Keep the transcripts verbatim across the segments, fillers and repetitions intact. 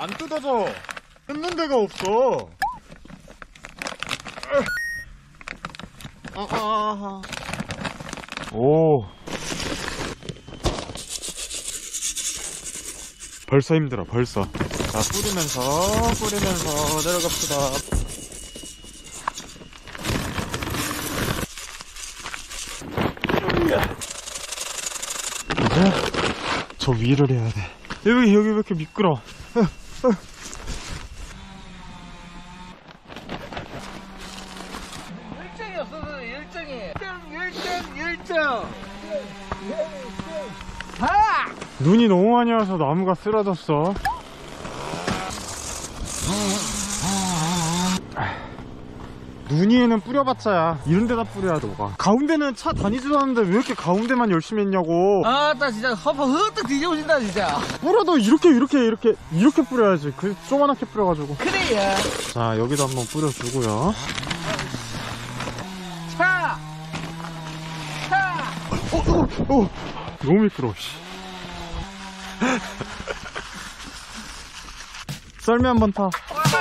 안 뜯어져. 뜯는 데가 없어. 아, 아, 아. 오. 벌써 힘들어, 벌써. 자, 뿌리면서, 뿌리면서 내려갑시다. 이제 저 위를 해야 돼. 여기, 여기 왜 이렇게 미끄러? 일정이 없어서 일정이. 일정, 일정, 일정. 다! 눈이 너무 많이 와서 나무가 쓰러졌어. 눈 위에는 뿌려봤자야. 이런 데다 뿌려야 너가. 가운데는 차 다니지도 않는데 왜 이렇게 가운데만 열심히 했냐고. 아, 나 진짜 허파 헛떡 뒤집어진다, 진짜. 뿌려도 이렇게 이렇게 이렇게 이렇게 뿌려야지. 그 조그맣게 뿌려가지고. 그래야. 자, 여기도 한번 뿌려주고요. 차! 차! 어, 어, 어. 너무 미끄러워. 씨. 썰매 한번 타.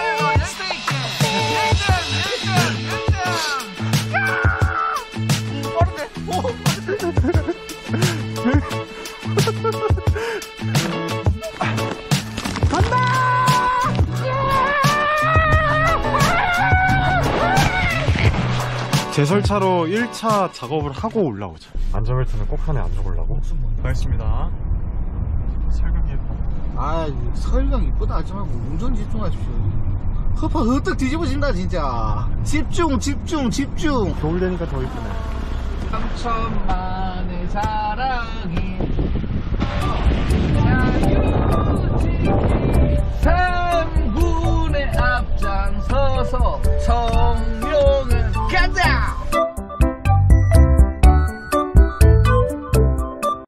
제설차로 일 차 작업을 하고 올라오자. 안전벨트는 꼭 하네, 안 죽으려고. 가겠습니다. 설경 예뻐. 아, 설경 이쁘다 하지 말고 운전 집중하십시오. 허파 헛떡 뒤집어진다, 진짜. 집중, 집중, 집중. 겨울 되니까 더 이쁘네. 삼천만의 사